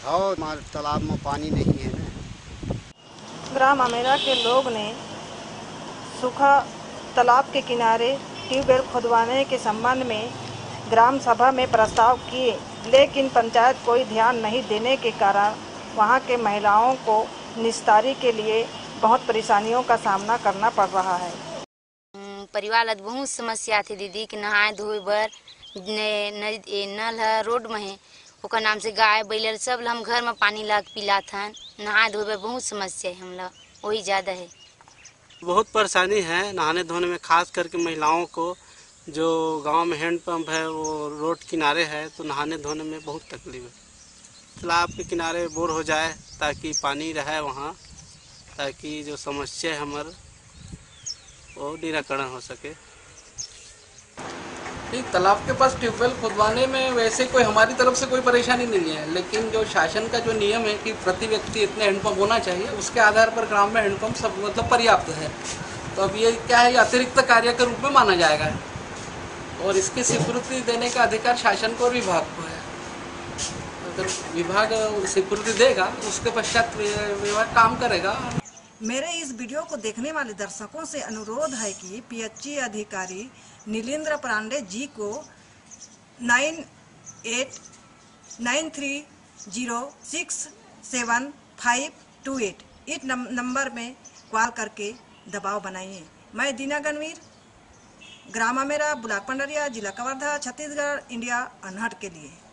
और हमारे तालाब में पानी नहीं है ना। ग्राम अमेरा के लोग ने सूखा तालाब के किनारे ट्यूबवेल खुदवाने के संबंध में ग्राम सभा में प्रस्ताव किए, लेकिन पंचायत कोई ध्यान नहीं देने के कारण वहां के महिलाओं को निस्तारी के लिए बहुत परेशानियों का सामना करना पड़ रहा है। परिवार ला बहुत समस्या थी दीदी कि नहाए धोए बर नल है रोड में है, ओकर नाम से गाय बैल सब हम घर में पानी ला पिला था। नहाए धोए बर बहुत समस्या है, हम लोग वही ज़्यादा है। बहुत परेशानी है नहाने धोने में, खास करके महिलाओं को। जो गांव में हैंडपंप है वो रोड किनारे है, तो नहाने धोने में बहुत तकलीफ है। तालाब के किनारे बोर हो जाए ताकि पानी रहे वहाँ, ताकि जो समस्या है हमारे वो निराकरण हो सके। तालाब के पास ट्यूबवेल खुदवाने में वैसे कोई हमारी तरफ से कोई परेशानी नहीं है, लेकिन जो शासन का जो नियम है कि प्रति व्यक्ति इतने हैंडपंप होना चाहिए, उसके आधार पर ग्राम में हैंडपंप सब मतलब पर्याप्त है। तो अब ये क्या है, अतिरिक्त कार्य के रूप में माना जाएगा और इसकी स्वीकृति देने का अधिकार शासन को और विभाग को है। अगर विभाग स्वीकृति देगा उसके पश्चात विभाग काम करेगा। मेरे इस वीडियो को देखने वाले दर्शकों से अनुरोध है कि पीएचई अधिकारी नीलेंद्र पांडे जी को 9893067528 इस नंबर में कॉल करके दबाव बनाइए। मैं दीना गणवीर, ग्राम अमेरा, ब्लॉक पंडरिया, जिला कवर्धा, छत्तीसगढ़, इंडिया अनहर्ड के लिए।